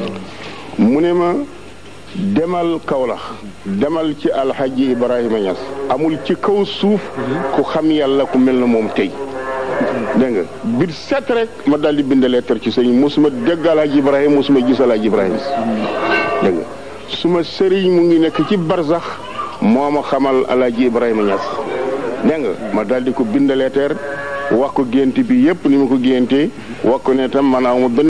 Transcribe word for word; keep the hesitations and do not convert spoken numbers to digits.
mu ne ma demal Kaolack demal ci alxaji Ibrahima Niass amul ci kaw suuf ku xam yàlla ku mel na moom tey dégg nga bir set rek ma daal di bind lettre ci sëñ mosuma dégg alxaji Ibrahima mosuma gis alxaji Ibrahima dégg nga suma sëriñ mu ngi nekk ci barsax moo ma xamal alxaji Ibrahima Niass dégg nga ma daal di ko bind lettre wax ko gént bi yëpp ni ma ko géntee wax ko ne tam man awma